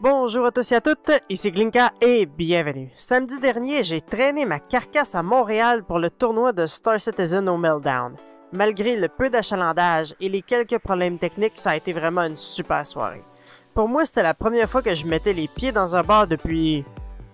Bonjour à tous et à toutes, ici Glinka et bienvenue. Samedi dernier, j'ai traîné ma carcasse à Montréal pour le tournoi de Star Citizen au Meltdown. Malgré le peu d'achalandage et les quelques problèmes techniques, ça a été vraiment une super soirée. Pour moi, c'était la première fois que je mettais les pieds dans un bar depuis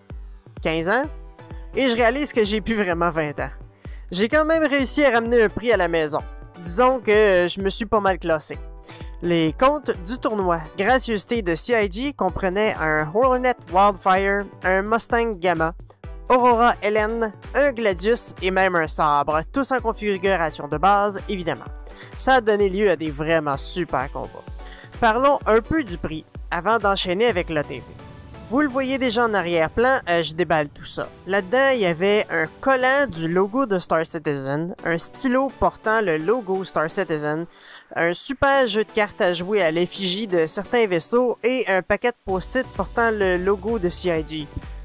15 ans, et je réalise que j'ai plus vraiment 20 ans. J'ai quand même réussi à ramener un prix à la maison. Disons que je me suis pas mal classé. Les comptes du tournoi gracieuseté de CIG comprenaient un Hornet Wildfire, un Mustang Gamma, Aurora Helen, un Gladius et même un sabre, tous en configuration de base évidemment. Ça a donné lieu à des vraiment super combats. Parlons un peu du prix avant d'enchaîner avec l'ATV. Vous le voyez déjà en arrière-plan, je déballe tout ça. Là-dedans, il y avait un collant du logo de Star Citizen, un stylo portant le logo Star Citizen, un super jeu de cartes à jouer à l'effigie de certains vaisseaux et un paquet de post-it portant le logo de CIG.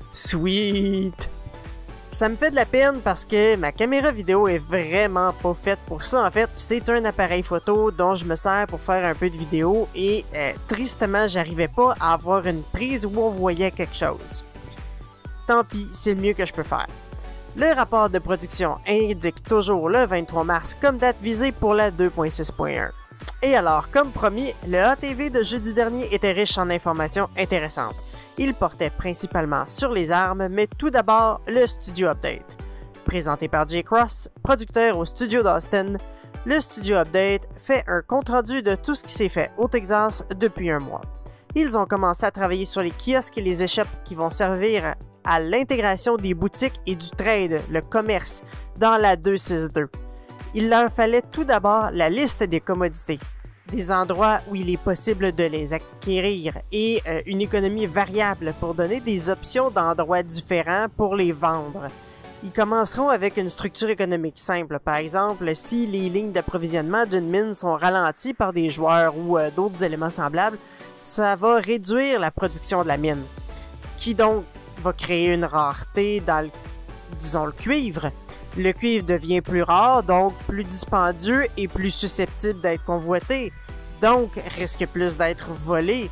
Sweet! Ça me fait de la peine parce que ma caméra vidéo est vraiment pas faite pour ça. En fait, c'est un appareil photo dont je me sers pour faire un peu de vidéo et tristement, j'arrivais pas à avoir une prise où on voyait quelque chose. Tant pis, c'est le mieux que je peux faire. Le rapport de production indique toujours le 23 mars comme date visée pour la 2.6.1. Et alors, comme promis, le ATV de jeudi dernier était riche en informations intéressantes. Il portait principalement sur les armes, mais tout d'abord le Studio Update. Présenté par Jay Cross, producteur au studio d'Austin, le Studio Update fait un compte-rendu de tout ce qui s'est fait au Texas depuis un mois. Ils ont commencé à travailler sur les kiosques et les échoppes qui vont servir à l'intégration des boutiques et du trade, le commerce, dans la 2.6.2. Il leur fallait tout d'abord la liste des commodités, des endroits où il est possible de les acquérir et une économie variable pour donner des options d'endroits différents pour les vendre. Ils commenceront avec une structure économique simple. Par exemple, si les lignes d'approvisionnement d'une mine sont ralenties par des joueurs ou d'autres éléments semblables, ça va réduire la production de la mine, qui donc va créer une rareté dans le cuivre. Le cuivre devient plus rare, donc plus dispendieux et plus susceptible d'être convoité, donc risque plus d'être volé.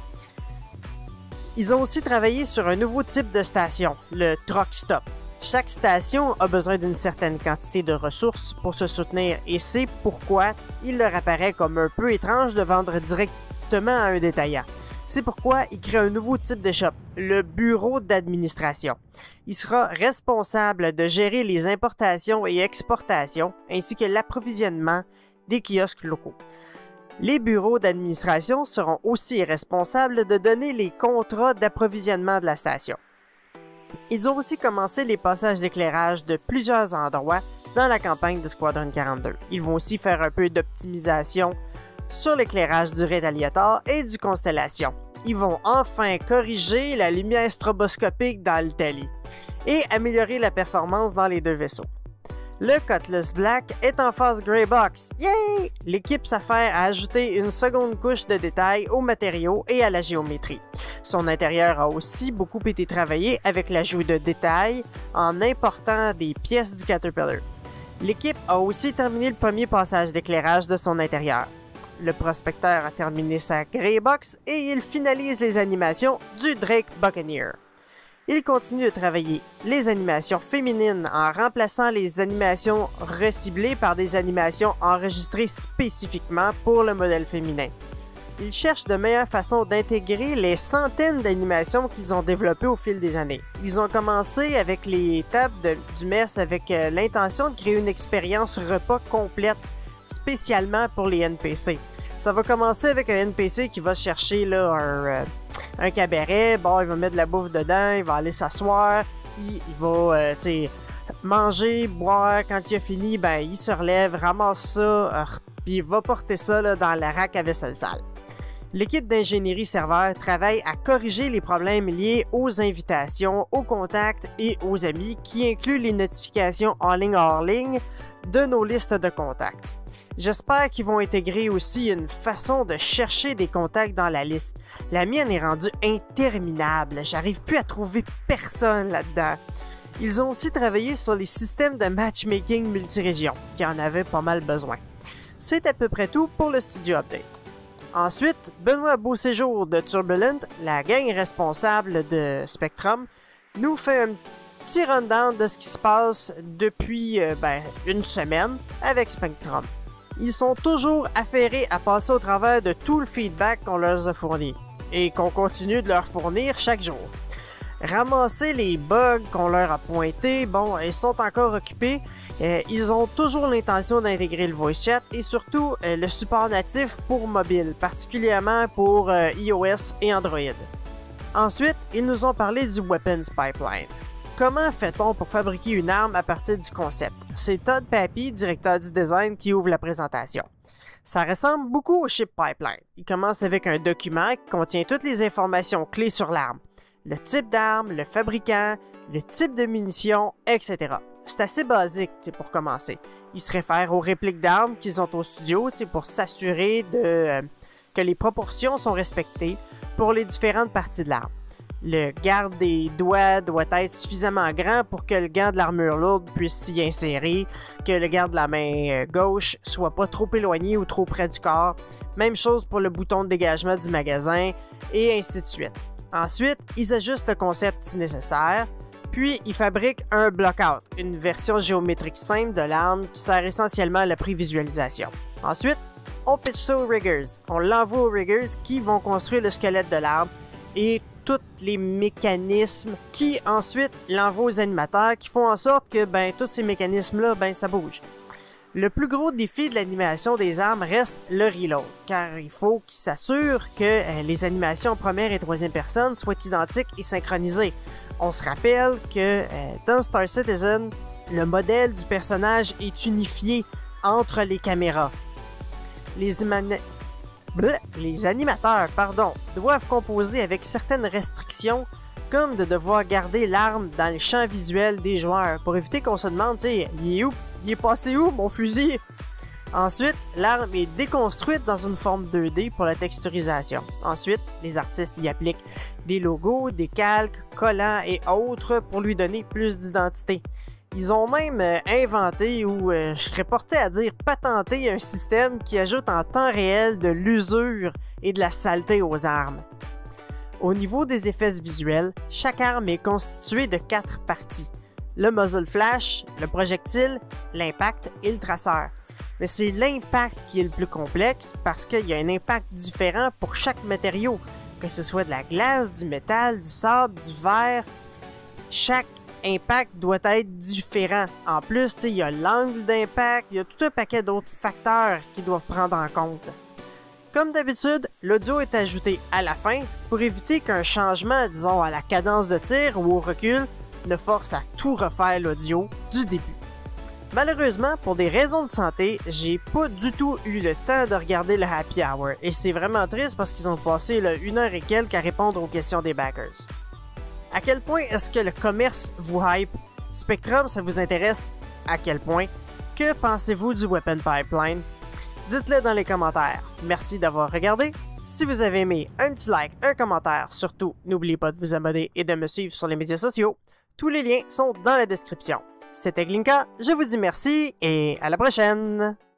Ils ont aussi travaillé sur un nouveau type de station, le Truck Stop. Chaque station a besoin d'une certaine quantité de ressources pour se soutenir et c'est pourquoi il leur apparaît comme un peu étrange de vendre directement à un détaillant. C'est pourquoi il crée un nouveau type de shop, le bureau d'administration. Il sera responsable de gérer les importations et exportations, ainsi que l'approvisionnement des kiosques locaux. Les bureaux d'administration seront aussi responsables de donner les contrats d'approvisionnement de la station. Ils ont aussi commencé les passages d'éclairage de plusieurs endroits dans la campagne de Squadron 42. Ils vont aussi faire un peu d'optimisation sur l'éclairage du Retaliator et du Constellation. Ils vont enfin corriger la lumière stroboscopique dans l'Italie et améliorer la performance dans les deux vaisseaux. Le Cutlass Black est en phase Grey Box. Yay! L'équipe s'affaire à ajouter une seconde couche de détails aux matériaux et à la géométrie. Son intérieur a aussi beaucoup été travaillé avec l'ajout de détails en important des pièces du Caterpillar. L'équipe a aussi terminé le premier passage d'éclairage de son intérieur. Le prospecteur a terminé sa Grey Box et il finalise les animations du Drake Buccaneer. Il continue de travailler les animations féminines en remplaçant les animations reciblées par des animations enregistrées spécifiquement pour le modèle féminin. Ils cherchent de meilleures façons d'intégrer les centaines d'animations qu'ils ont développées au fil des années. Ils ont commencé avec les tables du mess avec l'intention de créer une expérience repas complète spécialement pour les NPC. Ça va commencer avec un NPC qui va chercher là, un cabaret, bon, il va mettre de la bouffe dedans, il va aller s'asseoir, il va manger, boire, quand il a fini, ben il se relève, ramasse ça, puis il va porter ça là, dans la rack à vaisselle sale. L'équipe d'ingénierie serveur travaille à corriger les problèmes liés aux invitations, aux contacts et aux amis qui incluent les notifications en ligne hors ligne de nos listes de contacts. J'espère qu'ils vont intégrer aussi une façon de chercher des contacts dans la liste. La mienne est rendue interminable, j'arrive plus à trouver personne là-dedans. Ils ont aussi travaillé sur les systèmes de matchmaking multirégion, qui en avaient pas mal besoin. C'est à peu près tout pour le Studio Update. Ensuite, Benoît Beauséjour de Turbulent, la gang responsable de Spectrum, nous fait un petit rundown de ce qui se passe depuis une semaine avec Spectrum. Ils sont toujours affairés à passer au travers de tout le feedback qu'on leur a fourni et qu'on continue de leur fournir chaque jour. Ramasser les bugs qu'on leur a pointés, bon, ils sont encore occupés. Ils ont toujours l'intention d'intégrer le voice chat et surtout le support natif pour mobile, particulièrement pour iOS et Android. Ensuite, ils nous ont parlé du Weapons Pipeline. Comment fait-on pour fabriquer une arme à partir du concept? C'est Todd Papy, directeur du design, qui ouvre la présentation. Ça ressemble beaucoup au Ship Pipeline. Il commence avec un document qui contient toutes les informations clés sur l'arme. Le type d'arme, le fabricant, le type de munitions, etc. C'est assez basique pour commencer. Ils se réfèrent aux répliques d'armes qu'ils ont au studio pour s'assurer que les proportions sont respectées pour les différentes parties de l'arme. Le garde des doigts doit être suffisamment grand pour que le gant de l'armure lourde puisse s'y insérer, que le garde de la main gauche soit pas trop éloigné ou trop près du corps. Même chose pour le bouton de dégagement du magasin, et ainsi de suite. Ensuite, ils ajustent le concept si nécessaire, puis ils fabriquent un blockout, une version géométrique simple de l'arme qui sert essentiellement à la prévisualisation. Ensuite, on pitch ça aux riggers. On l'envoie aux riggers qui vont construire le squelette de l'arme et tous les mécanismes qui ensuite l'envoient aux animateurs qui font en sorte que tous ces mécanismes-là, ça bouge. Le plus gros défi de l'animation des armes reste le reload, car il faut qu'ils s'assurent que les animations première et troisième personne soient identiques et synchronisées. On se rappelle que dans Star Citizen, le modèle du personnage est unifié entre les caméras. Les animateurs doivent composer avec certaines restrictions, comme de devoir garder l'arme dans le champ visuel des joueurs, pour éviter qu'on se demande, il est où? Il est passé où, mon fusil? Ensuite, l'arme est déconstruite dans une forme 2D pour la texturisation. Ensuite, les artistes y appliquent des logos, des calques, collants et autres pour lui donner plus d'identité. Ils ont même inventé, ou je serais porté à dire patenté, un système qui ajoute en temps réel de l'usure et de la saleté aux armes. Au niveau des effets visuels, chaque arme est constituée de 4 parties. Le muzzle flash, le projectile, l'impact et le traceur. Mais c'est l'impact qui est le plus complexe parce qu'il y a un impact différent pour chaque matériau, que ce soit de la glace, du métal, du sable, du verre. Chaque impact doit être différent. En plus, il y a l'angle d'impact, il y a tout un paquet d'autres facteurs qu'ils doivent prendre en compte. Comme d'habitude, l'audio est ajouté à la fin pour éviter qu'un changement, disons à la cadence de tir ou au recul, ne force à tout refaire l'audio du début. Malheureusement, pour des raisons de santé, j'ai pas du tout eu le temps de regarder le Happy Hour et c'est vraiment triste parce qu'ils ont passé 1 heure et quelques à répondre aux questions des backers. À quel point est-ce que le commerce vous hype? Spectrum, ça vous intéresse? À quel point? Que pensez-vous du Weapon Pipeline? Dites-le dans les commentaires. Merci d'avoir regardé. Si vous avez aimé, un petit like, un commentaire, surtout n'oubliez pas de vous abonner et de me suivre sur les médias sociaux. Tous les liens sont dans la description. C'était Glinka, je vous dis merci et à la prochaine!